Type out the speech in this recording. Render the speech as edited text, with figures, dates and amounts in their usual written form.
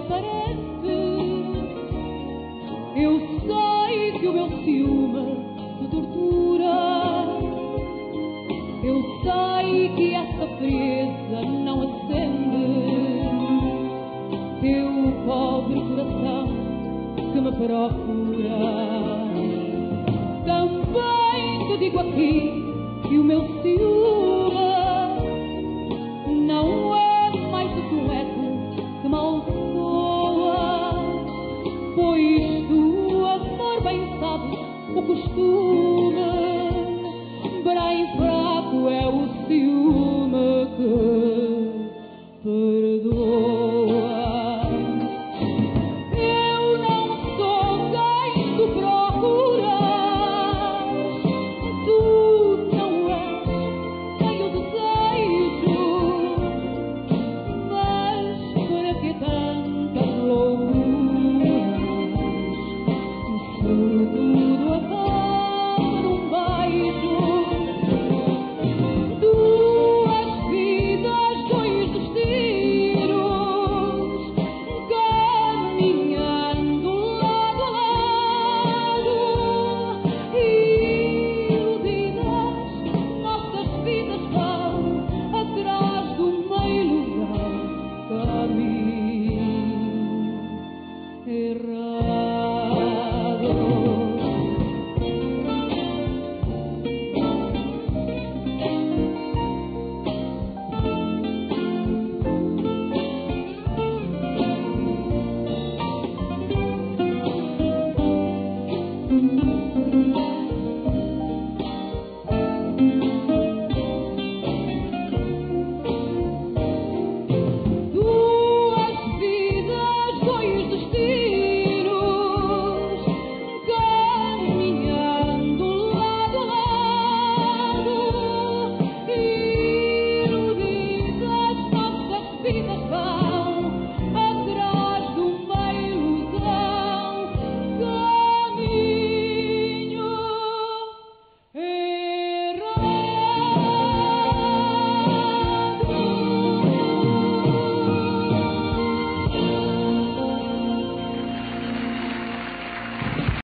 aparece. Eu sei que o meu ciúme te tortura. Eu sei que essa frieza não acende teu pobre coração que me procura. Também te digo aqui que o meu ciúme